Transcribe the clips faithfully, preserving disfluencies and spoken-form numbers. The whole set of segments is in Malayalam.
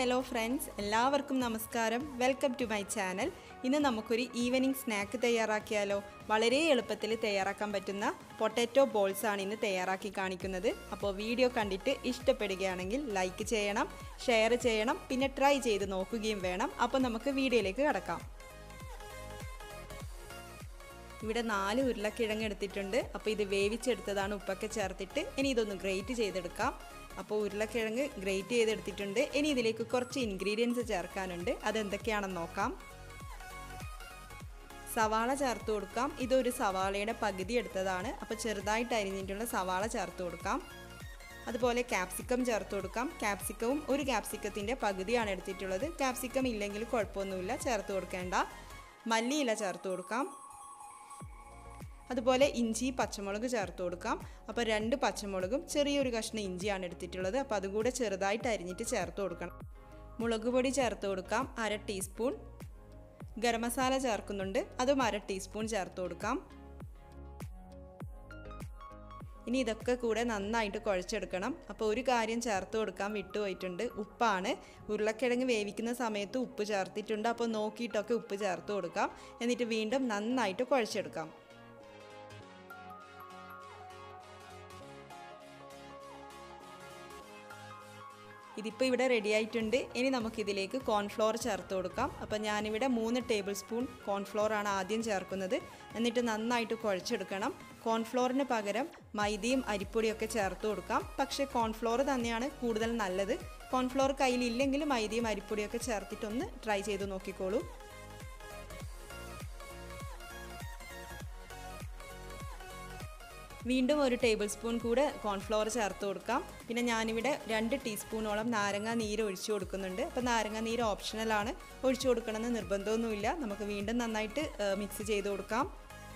hello friends, എല്ലാവർക്കും നമസ്കാരം. Welcome to my channel. ഇന്ന് നമുക്കൊരു ഈവനിംഗ് സ്നാക്ക് തയ്യാറാക്കിയാലോ. വളരെ എളുപ്പത്തിൽ തയ്യാറാക്കാൻ പറ്റുന്ന പൊട്ടാറ്റോ ബോൾസ് ആണ് ഇന്ന് തയ്യാറാക്കി കാണിക്കുന്നത്. അപ്പോൾ വീഡിയോ കണ്ടിട്ട് ഇഷ്ടപ്പെടുകയാണെങ്കിൽ ലൈക്ക് ചെയ്യണം, ഷെയർ ചെയ്യണം, പിന്നെ ട്രൈ ചെയ്ത് നോക്കുകയും വേണം. അപ്പോൾ നമുക്ക് വീഡിയോയിലേക്ക് കടക്കാം. ഇവിടെ നാല് ഉരുളക്കിഴങ്ങ് എടുത്തിട്ടുണ്ട്. അപ്പോൾ ഇത് വേവിച്ചെടുത്തതാണ് ഉപ്പൊക്കെ ചേർത്തിട്ട്. ഇനി ഇതൊന്ന് ഗ്രേറ്റ് ചെയ്തെടുക്കാം. അപ്പോൾ ഉരുളക്കിഴങ്ങ് ഗ്രേറ്റ് ചെയ്തെടുത്തിട്ടുണ്ട്. ഇനി ഇതിലേക്ക് കുറച്ച് ഇൻഗ്രീഡിയൻസ് ചേർക്കാനുണ്ട്. അതെന്തൊക്കെയാണെന്ന് നോക്കാം. സവാള ചേർത്ത് കൊടുക്കാം. ഇതൊരു സവാളയുടെ പകുതി എടുത്തതാണ്. അപ്പോൾ ചെറുതായിട്ട് അരിഞ്ഞിട്ടുള്ള സവാള ചേർത്ത് കൊടുക്കാം. അതുപോലെ ക്യാപ്സിക്കം ചേർത്ത് കൊടുക്കാം. ക്യാപ്സിക്കവും ഒരു ക്യാപ്സിക്കത്തിൻ്റെ പകുതിയാണ് എടുത്തിട്ടുള്ളത്. ക്യാപ്സിക്കം ഇല്ലെങ്കിൽ കുഴപ്പമൊന്നുമില്ല, ചേർത്ത് കൊടുക്കേണ്ട. മല്ലിയില ചേർത്ത് കൊടുക്കാം. അതുപോലെ ഇഞ്ചി പച്ചമുളക് ചേർത്ത് കൊടുക്കാം. അപ്പോൾ രണ്ട് പച്ചമുളകും ചെറിയൊരു കഷ്ണം ഇഞ്ചിയാണ് എടുത്തിട്ടുള്ളത്. അപ്പോൾ അതുകൂടെ ചെറുതായിട്ട് അരിഞ്ഞിട്ട് ചേർത്ത് കൊടുക്കണം. മുളക് പൊടി ചേർത്ത് കൊടുക്കാം, അര ടീസ്പൂൺ. ഗരം മസാല ചേർക്കുന്നുണ്ട്, അതും അര ടീസ്പൂൺ ചേർത്ത് കൊടുക്കാം. ഇനി ഇതൊക്കെ കൂടെ നന്നായിട്ട് കുഴച്ചെടുക്കണം. അപ്പോൾ ഒരു കാര്യം ചേർത്ത് കൊടുക്കാൻ വിട്ടുപോയിട്ടുണ്ട്, ഉപ്പാണ്. ഉരുളക്കിഴങ്ങ് വേവിക്കുന്ന സമയത്ത് ഉപ്പ് ചേർത്തിട്ടുണ്ട്. അപ്പോൾ നോക്കിയിട്ടൊക്കെ ഉപ്പ് ചേർത്ത് കൊടുക്കാം. എന്നിട്ട് വീണ്ടും നന്നായിട്ട് കുഴച്ചെടുക്കാം. ഇതിപ്പോൾ ഇവിടെ റെഡി ആയിട്ടുണ്ട്. ഇനി നമുക്കിതിലേക്ക് കോൺഫ്ലോർ ചേർത്ത് കൊടുക്കാം. അപ്പോൾ ഞാനിവിടെ മൂന്ന് ടേബിൾ സ്പൂൺ കോൺഫ്ലോറാണ് ആദ്യം ചേർക്കുന്നത്. എന്നിട്ട് നന്നായിട്ട് കുഴച്ചെടുക്കണം. കോൺഫ്ലോറിന് പകരം മൈദയും അരിപ്പൊടിയൊക്കെ ചേർത്ത് കൊടുക്കാം. പക്ഷേ കോൺഫ്ലോർ തന്നെയാണ് കൂടുതൽ നല്ലത്. കോൺഫ്ലോർ കയ്യിലില്ലെങ്കിൽ മൈദയും അരിപ്പൊടിയൊക്കെ ചേർത്തിട്ടൊന്ന് ട്രൈ ചെയ്ത് നോക്കിക്കോളൂ. വീണ്ടും ഒരു ടേബിൾ സ്പൂൺ കൂടെ കോൺഫ്ലവർ ചേർത്ത് കൊടുക്കാം. പിന്നെ ഞാനിവിടെ രണ്ട് ടീസ്പൂണോളം നാരങ്ങ നീര് ഒഴിച്ചു കൊടുക്കുന്നുണ്ട്. അപ്പോൾ നാരങ്ങ നീര് ഓപ്ഷണലാണ്, ഒഴിച്ചു കൊടുക്കണമെന്ന് നിർബന്ധമൊന്നുമില്ല. നമുക്ക് വീണ്ടും നന്നായിട്ട് മിക്സ് ചെയ്ത് കൊടുക്കാം.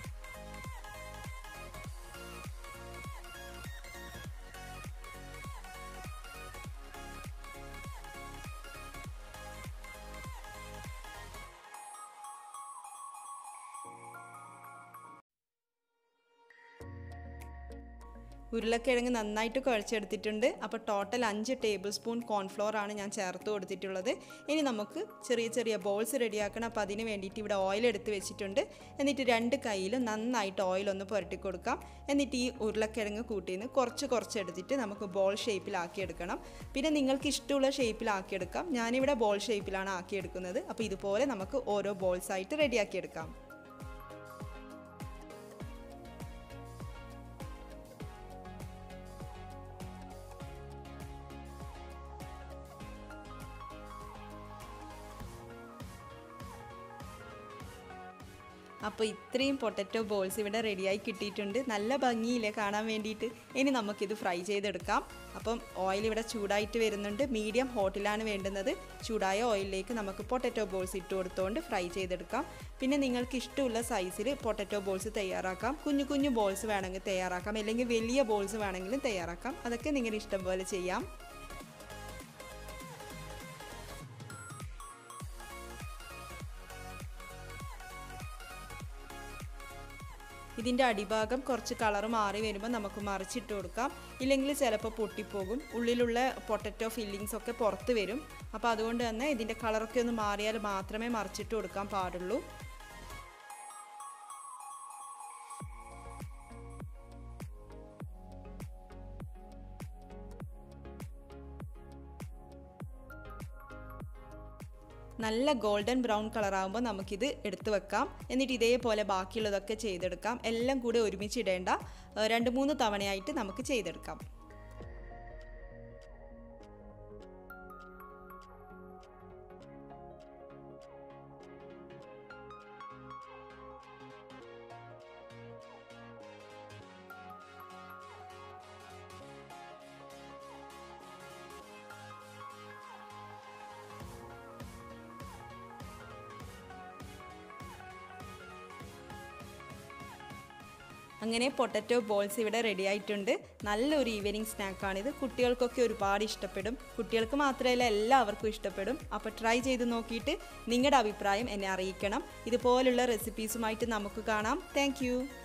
ഉരുളക്കിഴങ്ങ് നന്നായിട്ട് കുഴച്ചെടുത്തിട്ടുണ്ട്. അപ്പോൾ ടോട്ടൽ അഞ്ച് ടേബിൾ സ്പൂൺ കോൺഫ്ലോർ ആണ് ഞാൻ ചേർത്ത് കൊടുത്തിട്ടുള്ളത്. ഇനി നമുക്ക് ചെറിയ ചെറിയ ബോൾസ് റെഡിയാക്കണം. അപ്പോൾ അതിന് വേണ്ടിയിട്ട് ഇവിടെ ഓയിൽ എടുത്ത് വെച്ചിട്ടുണ്ട്. എന്നിട്ട് രണ്ട് കയ്യിലും നന്നായിട്ട് ഓയിലൊന്ന് പുരട്ടി കൊടുക്കാം. എന്നിട്ട് ഈ ഉരുളക്കിഴങ്ങ് കൂട്ടിന്ന് കുറച്ച് കുറച്ച് എടുത്തിട്ട് നമുക്ക് ബോൾ ഷേപ്പിലാക്കിയെടുക്കണം. പിന്നെ നിങ്ങൾക്ക് ഇഷ്ടമുള്ള ഷേപ്പിലാക്കിയെടുക്കാം. ഞാനിവിടെ ബോൾ ഷേപ്പിലാണ് ആക്കിയെടുക്കുന്നത്. അപ്പോൾ ഇതുപോലെ നമുക്ക് ഓരോ ബോൾസായിട്ട് റെഡിയാക്കിയെടുക്കാം. അപ്പോൾ ഇത്രയും പൊട്ടറ്റോ ബോൾസ് ഇവിടെ റെഡിയായി കിട്ടിയിട്ടുണ്ട്. നല്ല ഭംഗിയില്ലേ കാണാൻ വേണ്ടിയിട്ട്. ഇനി നമുക്കിത് ഫ്രൈ ചെയ്തെടുക്കാം. അപ്പം ഓയിൽ ഇവിടെ ചൂടായിട്ട് വരുന്നുണ്ട്. മീഡിയം ഹോട്ടിലാണ് വേണ്ടുന്നത്. ചൂടായ ഓയിലിലേക്ക് നമുക്ക് പൊട്ടറ്റോ ബോൾസ് ഇട്ട് കൊടുത്തുകൊണ്ട് ഫ്രൈ ചെയ്തെടുക്കാം. പിന്നെ നിങ്ങൾക്ക് ഇഷ്ടമുള്ള സൈസിൽ പൊട്ടറ്റോ ബോൾസ് തയ്യാറാക്കാം. കുഞ്ഞു കുഞ്ഞു ബോൾസ് വേണമെങ്കിൽ തയ്യാറാക്കാം, അല്ലെങ്കിൽ വലിയ ബോൾസ് വേണമെങ്കിലും തയ്യാറാക്കാം. അതൊക്കെ നിങ്ങളുടെ ഇഷ്ടം പോലെ ചെയ്യാം. ഇതിൻ്റെ അടിഭാഗം കുറച്ച് കളർ മാറി വരുമ്പോൾ നമുക്ക് മറിച്ചിട്ട് കൊടുക്കാം. ഇല്ലെങ്കിൽ ചിലപ്പോൾ പൊട്ടിപ്പോകും. ഉള്ളിലുള്ള പൊട്ടറ്റോ ഫില്ലിങ്സ് ഒക്കെ പുറത്ത് വരും. അപ്പോൾ അതുകൊണ്ട് തന്നെ ഇതിൻ്റെ കളറൊക്കെ ഒന്ന് മാറിയാൽ മാത്രമേ മറിച്ചിട്ട് കൊടുക്കാൻ പാടുള്ളൂ. നല്ല ഗോൾഡൻ ബ്രൗൺ കളറാകുമ്പോൾ നമുക്കിത് എടുത്തു വെക്കാം. എന്നിട്ട് ഇതേപോലെ ബാക്കിയുള്ളതൊക്കെ ചെയ്തെടുക്കാം. എല്ലാം കൂടെ ഒരുമിച്ചിടേണ്ട, രണ്ട് മൂന്ന് തവണയായിട്ട് നമുക്ക് ചെയ്തെടുക്കാം. അങ്ങനെ പൊട്ടറ്റോ ബോൾസ് ഇവിടെ റെഡി ആയിട്ടുണ്ട്. നല്ലൊരു ഈവനിങ് സ്നാക്കാണിത്. കുട്ടികൾക്കൊക്കെ ഒരുപാട് ഇഷ്ടപ്പെടും. കുട്ടികൾക്ക് മാത്രമല്ല, എല്ലാവർക്കും ഇഷ്ടപ്പെടും. അപ്പോൾ ട്രൈ ചെയ്ത് നോക്കിയിട്ട് നിങ്ങളുടെ അഭിപ്രായം എന്നെ അറിയിക്കണം. ഇതുപോലുള്ള റെസിപ്പീസുമായിട്ട് നമുക്ക് കാണാം. താങ്ക്